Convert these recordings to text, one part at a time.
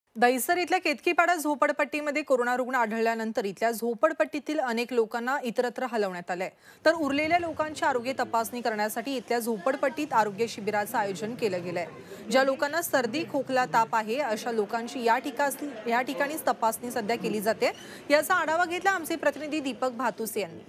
दहिसर इथल्या केतकीपाडा झोपडपट्टीमध्ये कोरोना रुग्ण आढळल्यानंतर इथल्या झोपडपट्टीतील अनेक लोकांना इतरत्र हलवण्यात आलंय। तर उरलेल्या लोकांची आरोग्य तपासणी करण्यासाठी इथल्या झोपडपट्टीत आरोग्य शिबिराचं आयोजन केलं गेलंय। ज्या लोकांना सर्दी खोकला ताप आहे अशा लोकांची या ठिकाणीच तपासणी सध्या केली जाते। याचा आढावा घेतला आमचे प्रतिनिधी दीपक भातुसे यांनी।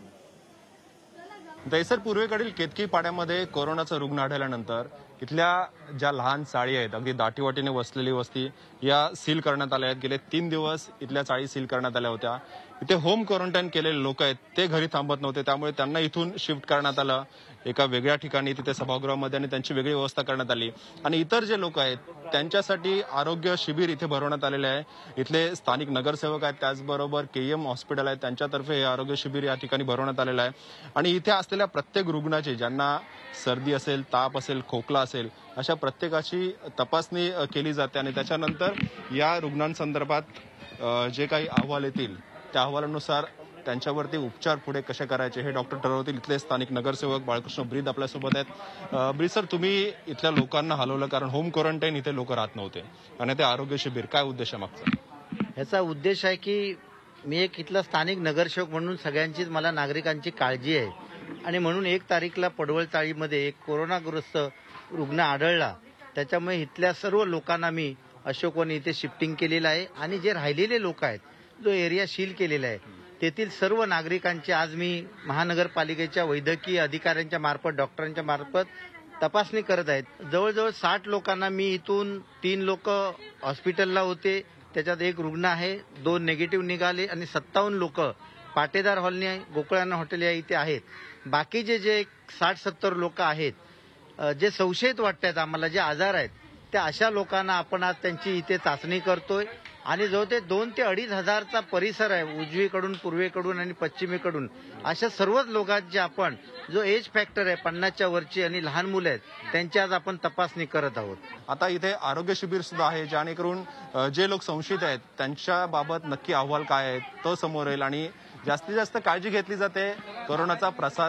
दहिसर पूर्वेकडील केतकी पाड्यामध्ये कोरोनाचा रुग्ण आढळल्यानंतर इथल्या ज्या लहान चाळी आहेत, अगदी दाटीवाटीने वसलेली वस्ती, या सील करण्यात आल्या आहेत। गेले 3 दिवस इथल्या चाळी सील करण्यात आल्या होत्या। इथे होम क्वारंटाईन केलेले लोक आहेत, ते घरी थांबत नव्हते, त्यामुळे त्यांना इथून शिफ्ट करण्यात आलं एका वेगळ्या ठिकाणी, तिथे सभागृहामध्ये, आणि त्यांची वेगळी व्यवस्था करण्यात आली। आणि इतर जे लोक आहेत त्यांच्यासाठी आरोग्य शिबिर इथे भरवण्यात आलेले आहे। इथले स्थानिक नगरसेवक आहेत, त्याचबरोबर KM हॉस्पिटल आहे, त्यांच्यातर्फे हे आरोग्य शिबिर या ठिकाणी भरवण्यात आलेलं आहे। आणि इथे असलेल्या प्रत्येक रुग्णाची, ज्यांना सर्दी असेल, ताप असेल, खोकला असेल, अशा प्रत्येकाची तपासणी केली जाते। आणि त्याच्यानंतर या रुग्णांसंदर्भात जे काही अहवाल येतील त्या अहवालानुसार त्यांच्यावरती उपचार पुढे कसे करायचे हे डॉक्टर ठरवतील। इथले स्थानिक नगरसेवक बाळकृष्ण ब्रीद आपल्यासोबत आहेत। ब्रीद सर, तुम्ही इथल्या लोकांना हलवलं कारण होम क्वारंटाईन इथे लोक राहत नव्हते, आणि ते आरोग्य शिबिर, काय उद्देश आहे मागचा? ह्याचा उद्देश आहे की मी एक इथला स्थानिक नगरसेवक म्हणून सगळ्यांचीच मला नागरिकांची काळजी आहे, आणि म्हणून 1 तारीखला पडवळ चाळीमध्ये एक कोरोनाग्रस्त रुग्ण आढळला। त्याच्यामुळे इथल्या सर्व लोकांना मी अशोकवनी इथे शिफ्टिंग केलेलं आहे, आणि जे राहिलेले लोक आहेत, जो एरिया सील केलेला आहे, तेथील सर्व नागरिकांची आज मी महानगरपालिकेच्या वैद्यकीय अधिकाऱ्यांच्या मार्फत, डॉक्टरांच्या मार्फत तपासणी करत आहेत। जवळजवळ 60 लोकांना मी इथून 3 लोक हॉस्पिटलला होते, त्याच्यात 1 रुग्ण आहे, 2 निगेटिव्ह निघाले, आणि 57 लोक पाटेदार हॉलनी, गोकुळाना हॉटेल या इथे आहेत। बाकीचे जे 60-70 लोक आहेत, जे संशयित वाटतात आम्हाला, जे आजार आहेत, त्या अशा लोकांना आपण आज त्यांची इथे चाचणी करतोय। आणि जो ते 2 ते 2.5 हजारचा परिसर आहे, उजवीकडून, पूर्वेकडून आणि पश्चिमेकडून, अशा सर्वच लोकांची आपण, जो एज फॅक्टर आहे 50च्या वरची आणि लहान मुलं आहेत, त्यांची आज आपण तपासणी करत आहोत। आता इथे आरोग्य शिबिर सुद्धा आहे, जेणेकरून जे लोक संशयित आहेत त्यांच्या बाबत नक्की अहवाल काय आहे तो समोर येईल, आणि जास्तीत जास्त काळजी घेतली जाते कोरोनाचा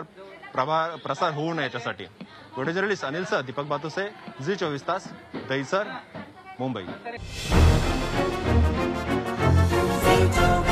प्रसार होऊ नये याच्यासाठी। Video journalist Anil sir, Deepak Bhatuse, Zee 24 तास, दहिसर, मुंबई।